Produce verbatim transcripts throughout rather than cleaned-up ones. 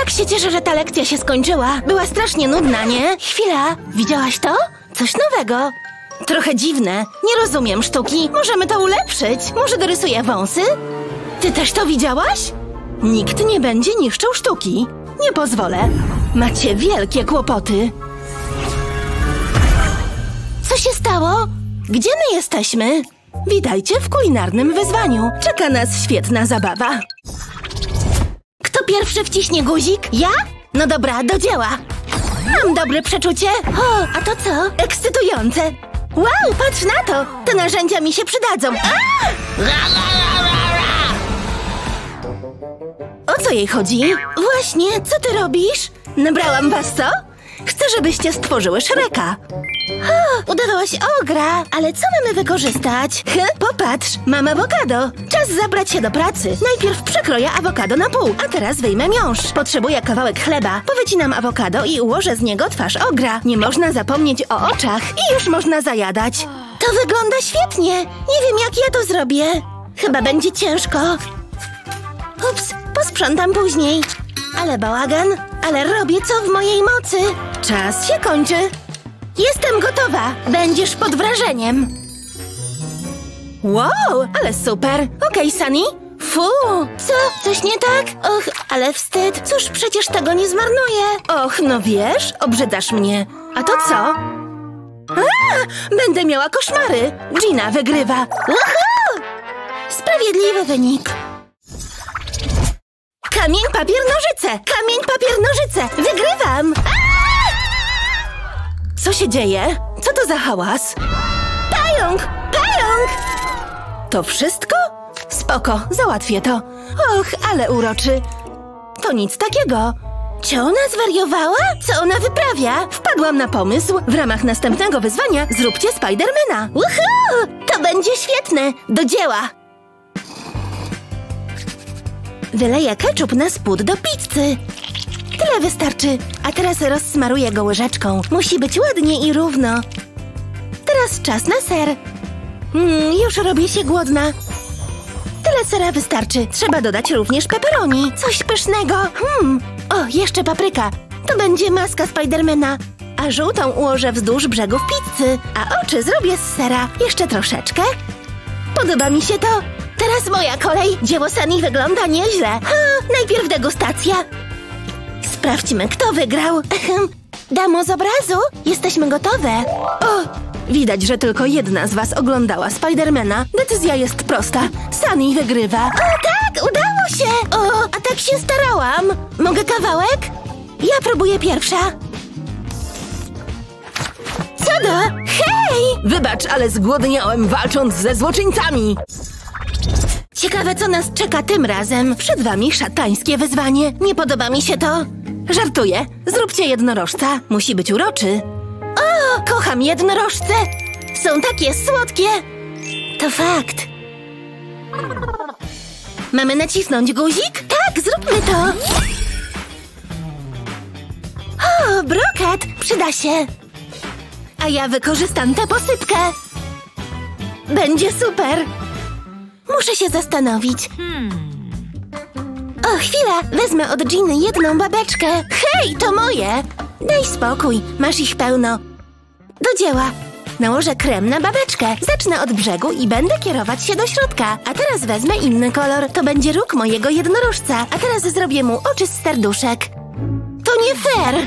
Tak się cieszę, że ta lekcja się skończyła. Była strasznie nudna, nie? Chwila, widziałaś to? Coś nowego. Trochę dziwne. Nie rozumiem sztuki. Możemy to ulepszyć. Może dorysuję wąsy? Ty też to widziałaś? Nikt nie będzie niszczył sztuki. Nie pozwolę. Macie wielkie kłopoty. Co się stało? Gdzie my jesteśmy? Witajcie w kulinarnym wyzwaniu. Czeka nas świetna zabawa. Kto pierwszy wciśnie guzik? Ja? No dobra, do dzieła. Mam dobre przeczucie. O, a to co? Ekscytujące. Wow, patrz na to. Te narzędzia mi się przydadzą. A! O co jej chodzi? Właśnie, co ty robisz? Nabrałam was, co? Chcę, żebyście stworzyły Shreka. O, udawałaś ogra, ale co mamy wykorzystać? He, popatrz, mam awokado. Czas zabrać się do pracy. Najpierw przekroję awokado na pół, a teraz wyjmę miąższ. Potrzebuję kawałek chleba. Powycinam awokado i ułożę z niego twarz ogra. Nie można zapomnieć o oczach i już można zajadać. To wygląda świetnie. Nie wiem, jak ja to zrobię. Chyba będzie ciężko. Ups, posprzątam później. Ale bałagan, ale robię co w mojej mocy. Czas się kończy. Jestem gotowa. Będziesz pod wrażeniem. Wow, ale super. Okej, Sunny. Fu, co? Coś nie tak? Och, ale wstyd. Cóż, przecież tego nie zmarnuję. Och, no wiesz, obrzydasz mnie. A to co? A, będę miała koszmary. Gina wygrywa. Uhu! Sprawiedliwy wynik. Kamień, papier, nożyce! Kamień, papier, nożyce! Wygrywam! Aaaa! Co się dzieje? Co to za hałas? Pająk! Pająk! To wszystko? Spoko, załatwię to. Och, ale uroczy. To nic takiego. Czy ona zwariowała? Co ona wyprawia? Wpadłam na pomysł. W ramach następnego wyzwania zróbcie Spidermana. Uhu! To będzie świetne! Do dzieła! Wyleję ketchup na spód do pizzy. Tyle wystarczy. A teraz rozsmaruję go łyżeczką. Musi być ładnie i równo. Teraz czas na ser. Mm, już robię się głodna. Tyle sera wystarczy. Trzeba dodać również pepperoni. Coś pysznego. Hmm. O, jeszcze papryka. To będzie maska Spidermana. A żółtą ułożę wzdłuż brzegów pizzy. A oczy zrobię z sera. Jeszcze troszeczkę. Podoba mi się to. Teraz moja kolej. Dzieło Sunny wygląda nieźle. Ha, najpierw degustacja. Sprawdźmy, kto wygrał. Damo z obrazu, jesteśmy gotowe. O, widać, że tylko jedna z was oglądała Spidermana. Decyzja jest prosta. Sunny wygrywa. O tak, udało się. O, a tak się starałam. Mogę kawałek? Ja próbuję pierwsza. Co do? Hej! Wybacz, ale zgłodniałem walcząc ze złoczyńcami. Ciekawe, co nas czeka tym razem. Przed wami szatańskie wyzwanie. Nie podoba mi się to. Żartuję. Zróbcie jednorożca. Musi być uroczy. O, kocham jednorożce. Są takie słodkie. To fakt. Mamy nacisnąć guzik? Tak, zróbmy to. O, brokat. Przyda się. A ja wykorzystam tę posypkę. Będzie super. Muszę się zastanowić. O, chwila! Wezmę od Giny jedną babeczkę. Hej, to moje! Daj spokój, masz ich pełno. Do dzieła. Nałożę krem na babeczkę. Zacznę od brzegu i będę kierować się do środka. A teraz wezmę inny kolor. To będzie róg mojego jednorożca. A teraz zrobię mu oczy z serduszek. To nie fair!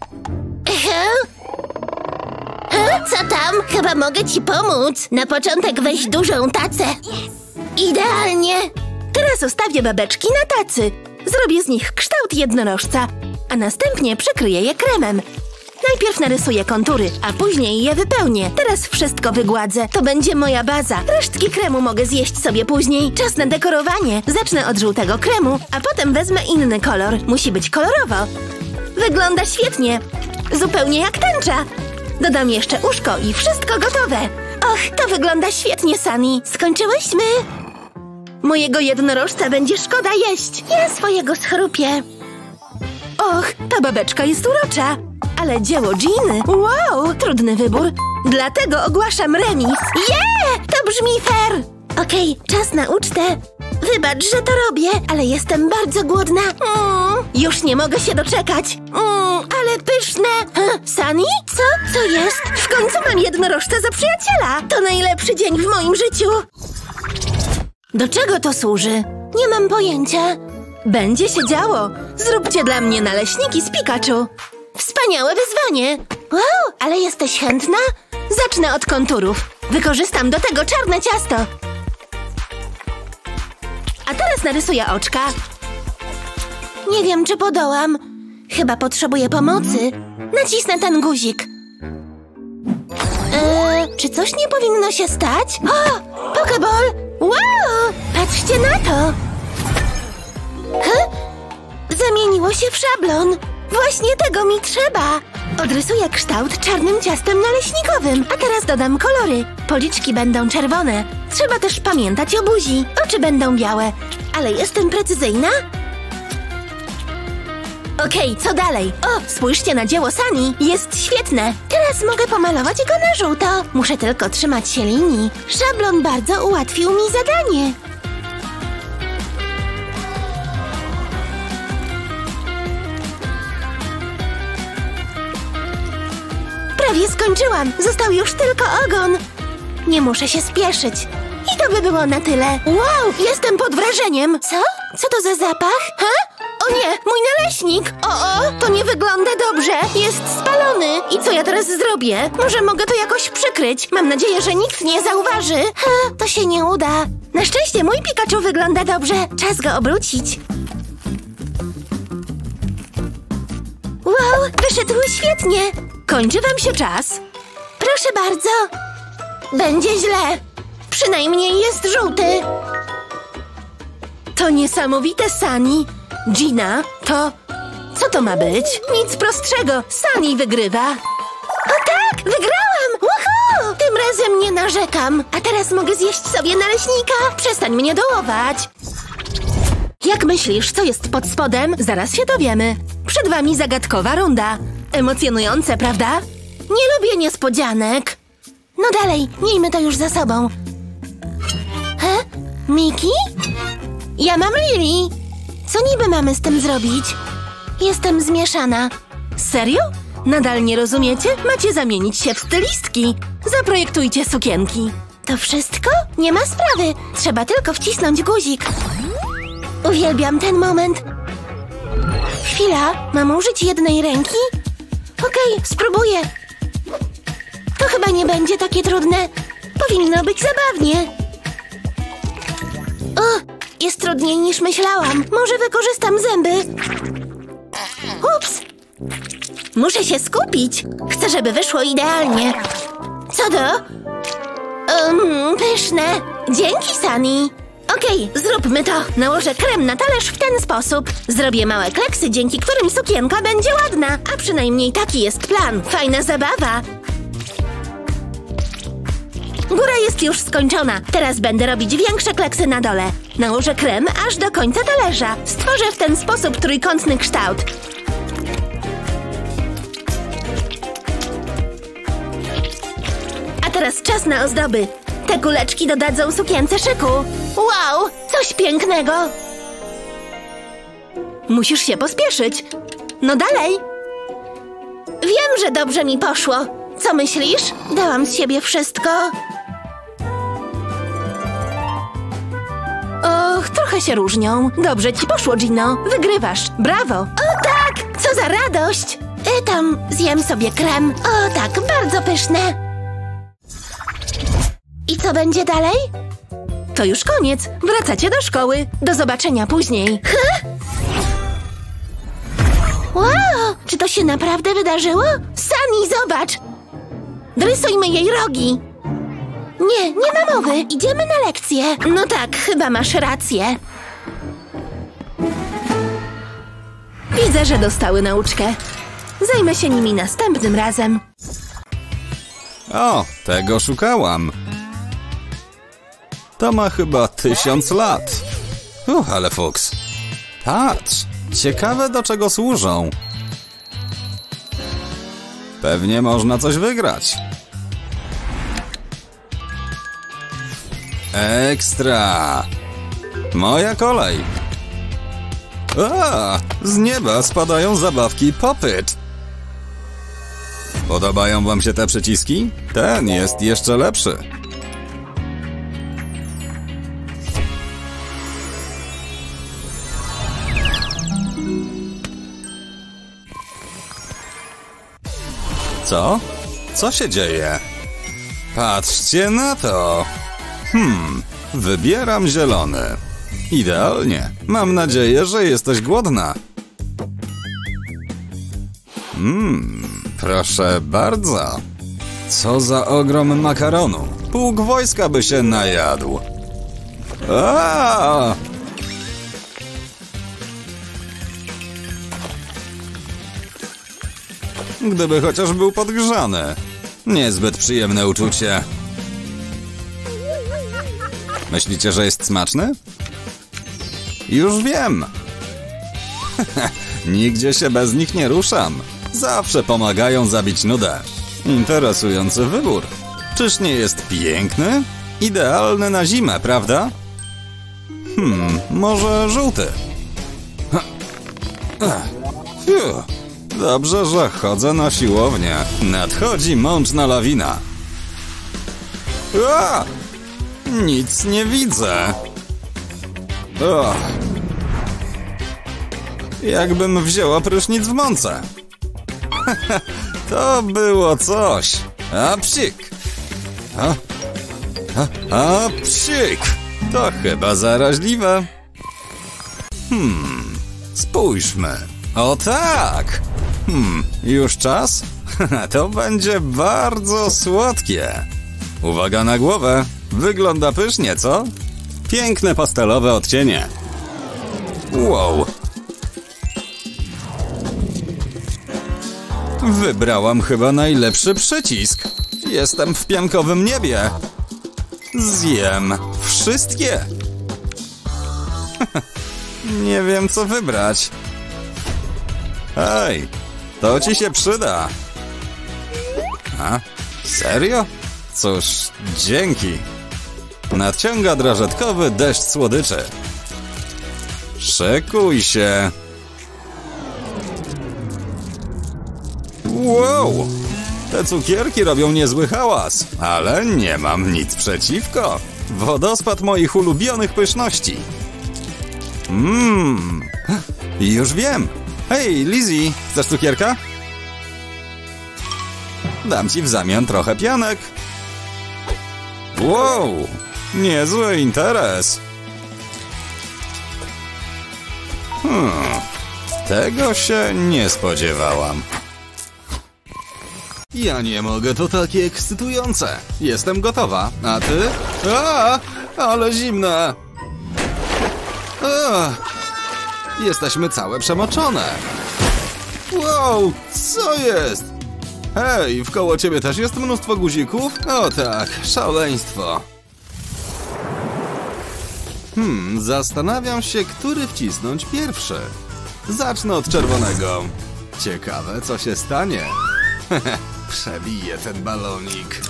Co tam? Chyba mogę ci pomóc. Na początek weź dużą tacę. Idealnie! Teraz ustawię babeczki na tacy. Zrobię z nich kształt jednorożca, a następnie przykryję je kremem. Najpierw narysuję kontury, a później je wypełnię. Teraz wszystko wygładzę. To będzie moja baza. Resztki kremu mogę zjeść sobie później. Czas na dekorowanie. Zacznę od żółtego kremu, a potem wezmę inny kolor. Musi być kolorowo. Wygląda świetnie. Zupełnie jak tęcza. Dodam jeszcze uszko i wszystko gotowe. Och, to wygląda świetnie, Sunny. Skończyłyśmy. Mojego jednorożca będzie szkoda jeść. Ja swojego schrupię. Och, ta babeczka jest urocza. Ale dzieło Giny. Wow, trudny wybór. Dlatego ogłaszam remis. Yeah! To brzmi fair. Okej, czas na ucztę. Wybacz, że to robię, ale jestem bardzo głodna. Mm. Już nie mogę się doczekać. Mmm, ale pyszne. Ha, Sunny? Co? Co jest? W końcu mam jednorożca za przyjaciela. To najlepszy dzień w moim życiu. Do czego to służy? Nie mam pojęcia. Będzie się działo. Zróbcie dla mnie naleśniki z Pikachu. Wspaniałe wyzwanie. Wow, ale jesteś chętna? Zacznę od konturów. Wykorzystam do tego czarne ciasto. A teraz narysuję oczka. Nie wiem, czy podołam. Chyba potrzebuję pomocy. Nacisnę ten guzik. Eee, czy coś nie powinno się stać? O! Pokeball! Wow! Patrzcie na to! Huh? Zamieniło się w szablon. Właśnie tego mi trzeba. Odrysuję kształt czarnym ciastem naleśnikowym. A teraz dodam kolory. Policzki będą czerwone. Trzeba też pamiętać o buzi. Oczy będą białe. Ale jestem precyzyjna? Okej, co dalej? O, spójrzcie na dzieło Sunny. Jest świetne. Teraz mogę pomalować go na żółto. Muszę tylko trzymać się linii. Szablon bardzo ułatwił mi zadanie. Prawie skończyłam. Został już tylko ogon. Nie muszę się spieszyć. I to by było na tyle. Wow, jestem pod wrażeniem. Co? Co to za zapach? Ha? O nie, mój naleśnik! O, o, to nie wygląda dobrze. Jest spalony. I co ja teraz zrobię? Może mogę to jakoś przykryć? Mam nadzieję, że nikt nie zauważy. Ha, to się nie uda. Na szczęście mój Pikachu wygląda dobrze. Czas go obrócić. Wow, wyszedł świetnie. Kończy wam się czas. Proszę bardzo. Będzie źle. Przynajmniej jest żółty. To niesamowite, Sunny. Gina, to... Co to ma być? Nic prostszego. Sunny wygrywa. O tak, wygrałam! Woohoo! Tym razem nie narzekam. A teraz mogę zjeść sobie naleśnika. Przestań mnie dołować. Jak myślisz, co jest pod spodem? Zaraz się dowiemy. Przed wami zagadkowa runda. Emocjonujące, prawda? Nie lubię niespodzianek. No dalej, miejmy to już za sobą. He? Miki? Ja mam Lily. Co niby mamy z tym zrobić? Jestem zmieszana. Serio? Nadal nie rozumiecie? Macie zamienić się w stylistki. Zaprojektujcie sukienki. To wszystko? Nie ma sprawy. Trzeba tylko wcisnąć guzik. Uwielbiam ten moment. Chwila, mam użyć jednej ręki? Okej, spróbuję. To chyba nie będzie takie trudne. Powinno być zabawnie. O, jest trudniej niż myślałam. Może wykorzystam zęby. Ups. Muszę się skupić. Chcę, żeby wyszło idealnie. Co do? Um, pyszne. Dzięki, Sunny. Okej, zróbmy to. Nałożę krem na talerz w ten sposób. Zrobię małe kleksy, dzięki którym sukienka będzie ładna. A przynajmniej taki jest plan. Fajna zabawa. Góra jest już skończona. Teraz będę robić większe kleksy na dole. Nałożę krem aż do końca talerza. Stworzę w ten sposób trójkątny kształt. A teraz czas na ozdoby. Te kuleczki dodadzą sukience szyku. Wow, coś pięknego. Musisz się pospieszyć. No dalej. Wiem, że dobrze mi poszło. Co myślisz? Dałam z siebie wszystko. Och, trochę się różnią. Dobrze ci poszło, Gino. Wygrywasz. Brawo. O tak, co za radość. I tam zjem sobie krem. O tak, bardzo pyszne. I co będzie dalej? To już koniec. Wracacie do szkoły. Do zobaczenia później. Huh? Wow, czy to się naprawdę wydarzyło? Sunny, zobacz. Rysujmy jej rogi. Nie, nie ma mowy. Idziemy na lekcję. No tak, chyba masz rację. Widzę, że dostały nauczkę. Zajmę się nimi następnym razem. O, tego szukałam. To ma chyba tysiąc lat. Uch, ale fuks. Patrz, ciekawe do czego służą. Pewnie można coś wygrać. Ekstra! Moja kolej. A, z nieba spadają zabawki Pop-It. Podobają wam się te przyciski? Ten jest jeszcze lepszy. Co? Co się dzieje? Patrzcie na to! Hmm, wybieram zielony. Idealnie. Mam nadzieję, że jesteś głodna. Mmm, proszę bardzo. Co za ogrom makaronu. Pułk wojska by się najadł. Aaaa! Gdyby chociaż był podgrzany. Niezbyt przyjemne uczucie. Myślicie, że jest smaczny? Już wiem. Nigdzie się bez nich nie ruszam. Zawsze pomagają zabić nudę. Interesujący wybór. Czyż nie jest piękny? Idealny na zimę, prawda? Hmm, może żółty. Fiu. Dobrze, że chodzę na siłownię. Nadchodzi mączna lawina. A! Nic nie widzę. Och. Jakbym wzięła prysznic w mące. To było coś. A psik. A, a, a psik. To chyba zaraźliwe. Hmm, spójrzmy. O tak! Hmm, już czas? To będzie bardzo słodkie. Uwaga na głowę. Wygląda pysznie, co? Piękne pastelowe odcienie. Wow. Wybrałam chyba najlepszy przycisk. Jestem w piankowym niebie. Zjem wszystkie. Nie wiem, co wybrać. Hej, to ci się przyda. A? Serio? Cóż, dzięki. Nadciąga drażetkowy deszcz słodyczy. Szykuj się. Wow! Te cukierki robią niezły hałas, ale nie mam nic przeciwko. Wodospad moich ulubionych pyszności. Mmm, już wiem. Hej, Lizzie, chcesz cukierka? Dam ci w zamian trochę pianek. Wow, niezły interes. Hmm, tego się nie spodziewałam. Ja nie mogę, to takie ekscytujące. Jestem gotowa, a ty? A, ale zimne. A, jesteśmy całe przemoczone. Wow, co jest? Hej, wkoło ciebie też jest mnóstwo guzików? O tak, szaleństwo. Hmm, zastanawiam się, który wcisnąć pierwszy. Zacznę od czerwonego. Ciekawe, co się stanie. Przebiję ten balonik.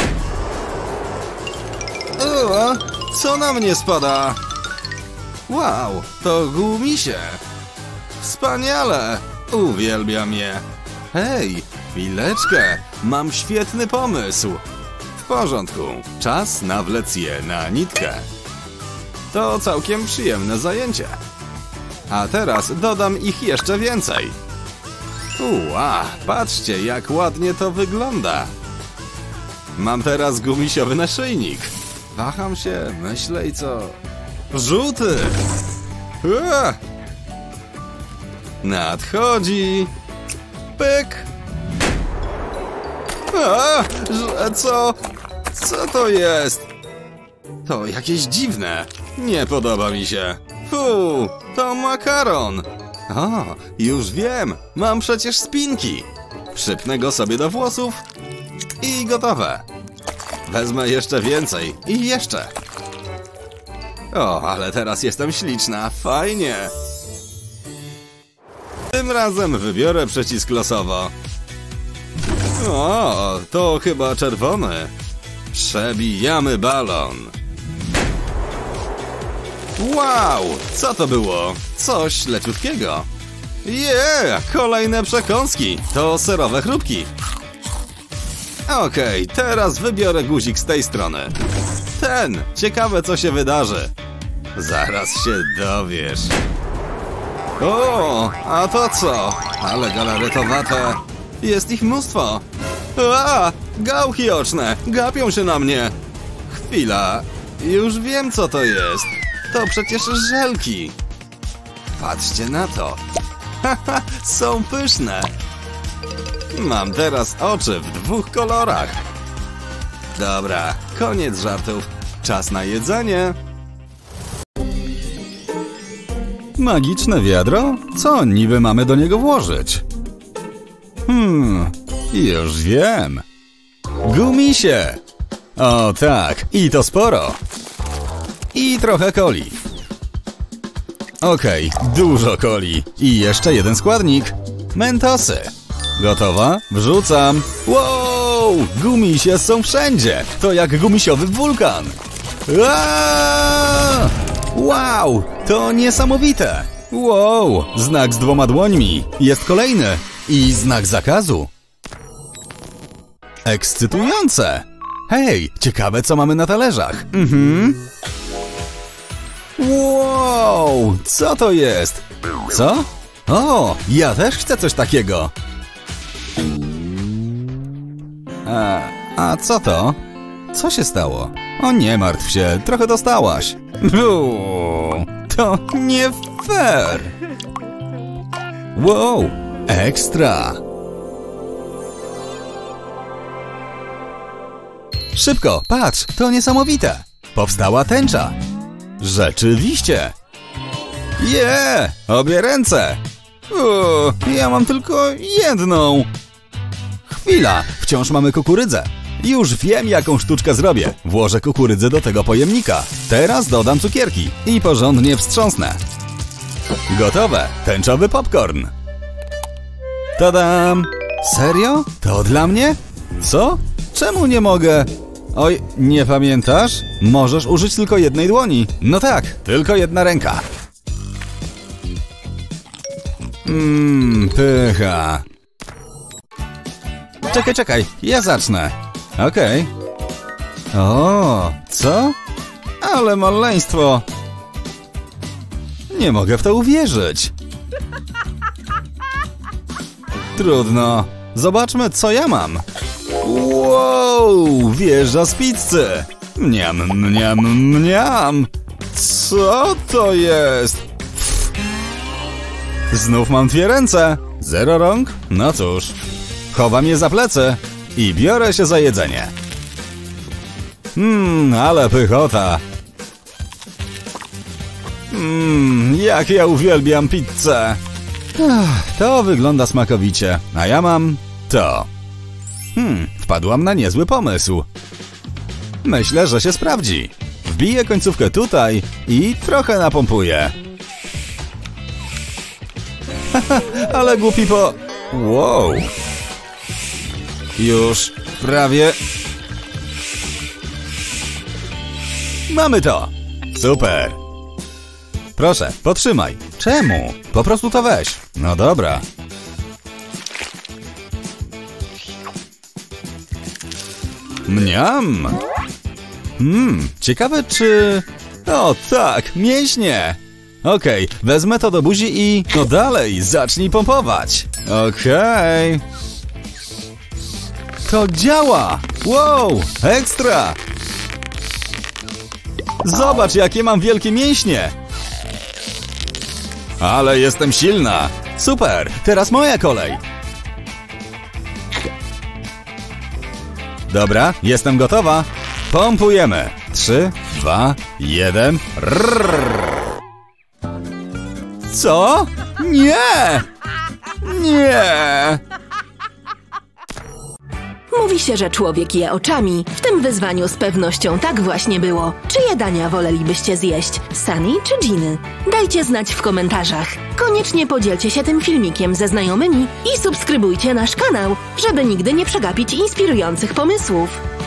O, co na mnie spada? Wow, to gumisie. Wspaniale, uwielbiam je. Hej, chwileczkę, mam świetny pomysł. W porządku, czas nawlec je na nitkę. To całkiem przyjemne zajęcie. A teraz dodam ich jeszcze więcej. Ua, patrzcie, jak ładnie to wygląda. Mam teraz gumisiowy naszyjnik. Waham się, myślę i co... Żółty! Ua! Nadchodzi... Pyk! A, że co? Co to jest? To jakieś dziwne. Nie podoba mi się. Fu, to makaron. O, już wiem. Mam przecież spinki. Przypnę go sobie do włosów i gotowe. Wezmę jeszcze więcej i jeszcze. O, ale teraz jestem śliczna. Fajnie. Tym razem wybiorę przycisk losowo. O, to chyba czerwony. Przebijamy balon. Wow, co to było? Coś leciutkiego. Yeah, kolejne przekąski. To serowe chrupki. Okej, okay, teraz wybiorę guzik z tej strony. Ten, ciekawe co się wydarzy. Zaraz się dowiesz. O, a to co? Ale galaretowate. Jest ich mnóstwo. A, gałki oczne, gapią się na mnie. Chwila, już wiem co to jest. To przecież żelki. Patrzcie na to. Haha, są pyszne. Mam teraz oczy w dwóch kolorach. Dobra, koniec żartów. Czas na jedzenie. Magiczne wiadro? Co niby mamy do niego włożyć? Hmm, już wiem. Gumisie! O tak, i to sporo. I trochę coli. Okej, okay, dużo coli. I jeszcze jeden składnik. Mentosy. Gotowa? Wrzucam. Wow! Gumisie są wszędzie. To jak gumisiowy wulkan. Aaaa! Wow! To niesamowite. Wow! Znak z dwoma dłońmi. Jest kolejny. I znak zakazu. Ekscytujące. Hej, ciekawe co mamy na talerzach. Mhm. Wow! Co to jest? Co? O, ja też chcę coś takiego. A, a co to? Co się stało? O, nie martw się, trochę dostałaś. Uuu, to nie fair. Wow, ekstra. Szybko, patrz, to niesamowite. Powstała tęcza. Rzeczywiście. Yeah, obie ręce. Uuu, ja mam tylko jedną. Chwila, wciąż mamy kukurydzę. Już wiem, jaką sztuczkę zrobię. Włożę kukurydzę do tego pojemnika. Teraz dodam cukierki i porządnie wstrząsnę. Gotowe, tęczowy popcorn. Tadam! Serio? To dla mnie? Co? Czemu nie mogę? Oj, nie pamiętasz? Możesz użyć tylko jednej dłoni. No tak, tylko jedna ręka. Mmm, pycha. Czekaj, czekaj, ja zacznę. Okej. Okay. O, co? Ale maleństwo. Nie mogę w to uwierzyć. Trudno. Zobaczmy, co ja mam. Wow, wieża z pizzy. Mniam, mniam, mniam. Co to jest? Pff. Znów mam dwie ręce. Zero rąk? No cóż. Chowam je za plecy i biorę się za jedzenie. Mmm, ale pychota. Mmm, jak ja uwielbiam pizzę. Ach, to wygląda smakowicie, a ja mam to. Hmm, wpadłam na niezły pomysł. Myślę, że się sprawdzi. Wbiję końcówkę tutaj i trochę napompuję. Haha, ale głupi po... Wow. Już prawie... Mamy to! Super! Proszę, potrzymaj. Czemu? Po prostu to weź. No dobra. Mniam! Hmm, ciekawe czy... O tak, mięśnie! Okej, okay, wezmę to do buzi i... No dalej, zacznij pompować. Okej... Okay. To działa! Wow, ekstra! Zobacz, jakie mam wielkie mięśnie! Ale jestem silna! Super, teraz moja kolej! Dobra, jestem gotowa! Pompujemy! Trzy, dwa, jeden... Rrrr. Co? Nie! Nie! Mówi się, że człowiek je oczami. W tym wyzwaniu z pewnością tak właśnie było. Czyje dania wolelibyście zjeść? Sunny czy Ginny? Dajcie znać w komentarzach. Koniecznie podzielcie się tym filmikiem ze znajomymi i subskrybujcie nasz kanał, żeby nigdy nie przegapić inspirujących pomysłów.